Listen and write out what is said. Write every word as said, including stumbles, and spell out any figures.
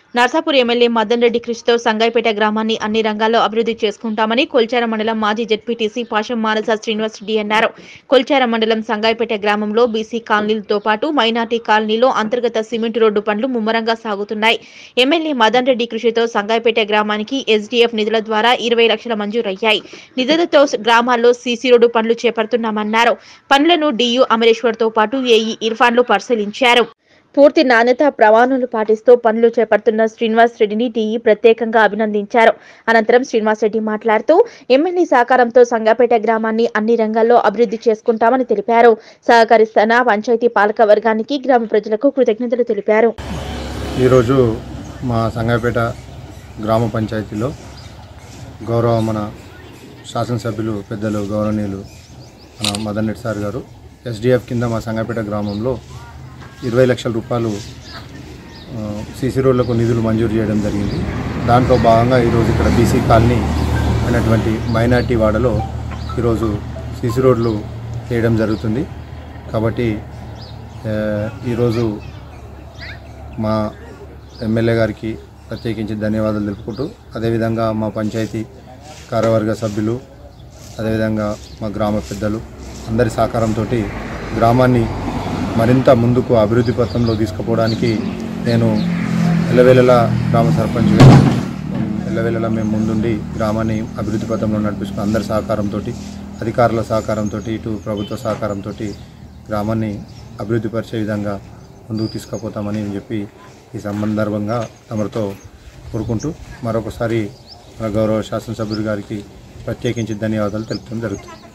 Narsapur MLA Madan Reddy కృషితో సంగాయిపేట గ్రామాన్ని అన్ని రంగాల్లో అభివృద్ధి చేసుకుంటామని కొల్చార మండలం మాజీ జెడ్పీటీసీ పాషం మానస శ్రీనివాస్ రెడ్డి అన్నారు. కొల్చార మండలం సంగాయిపేట గ్రామంలో బీసీ కాలనీలతో పాటు మైనార్టీ కాలనీలో అంతర్గత సిమెంట్ రోడ్డు పనులు ముమ్మరంగా సాగుతున్నాయి. ఎమ్మెల్యే మదన్ రెడ్డి కృషితో సంగాయిపేట గ్రామానికి ఎస్డీఎఫ్ నిధుల ద్వారా ఇరవై లక్షల మంజూరయ్యాయి. నిధులతో గ్రామాల్లో సీసీ రోడ్డు పనులు చేపడుతున్నామన్నారు. పనులను డీయూ అమరేశ్వర్ తో పాటు ఏఈ ఇర్ఫాన్లు పరిశీలించారు. పూర్తి నాణ్యత ప్రమాణాలు పాటిస్తూ పనులు చేపడుతున్న శ్రీనివాస్ రెడ్డిని టీఈ ప్రత్యేకంగా అభినందించారు. అనంతరం శ్రీనివాస్ రెడ్డి మాట్లాడుతూ ఎమ్మెల్యే సహకారంతో సంగాపేట గ్రామాన్ని అన్ని రంగాల్లో అభివృద్ధి చేసుకుంటామని తెలిపారు. సహకరిస్తున్న పంచాయతీ పాలక వర్గానికి గ్రామ ప్రజలకు కృతజ్ఞతలు తెలిపారు. ఈరోజు మా సంగాపేట గ్రామ పంచాయతీలో గౌరవ మన శాసనసభ్యులు పెద్దలు గౌరవనీయులు మన మదన్ రెడ్డి సార్ గారు ఎస్డిఎఫ్ కింద మా సంగాపేట గ్రామంలో ఇరవై లక్షల రూపాయలు సీసీ రోడ్లకు నిధులు మంజూరు చేయడం జరిగింది. దాంట్లో భాగంగా ఈరోజు ఇక్కడ బీసీ కాలనీ అయినటువంటి మైనార్టీ వాడలో ఈరోజు సీసీ రోడ్లు వేయడం జరుగుతుంది. కాబట్టి ఈరోజు మా ఎమ్మెల్యే గారికి ప్రత్యేకించి ధన్యవాదాలు తెలుపుకుంటూ, అదేవిధంగా మా పంచాయతీ కార్యవర్గ సభ్యులు, అదేవిధంగా మా గ్రామ పెద్దలు అందరి సహకారంతో గ్రామాన్ని మరింత ముందుకు అభివృద్ధి పథంలో తీసుకుపోవడానికి నేను ఎల్లవేళలా గ్రామ సర్పంచ్ ఎల్లవేళలా మేము ముందుండి గ్రామాన్ని అభివృద్ధి పథంలో నడిపిస్తున్న అందరి సహకారంతో, అధికారుల సహకారంతో, ఇటు ప్రభుత్వ సహకారంతో గ్రామాన్ని అభివృద్ధి పరిచే విధంగా ముందుకు తీసుకుపోతామని చెప్పి ఈ సందర్భంగా తమరితో కోరుకుంటూ మరొకసారి మన గౌరవ శాసనసభ్యులు గారికి ప్రత్యేకించి ధన్యవాదాలు తెలుపడం జరుగుతుంది.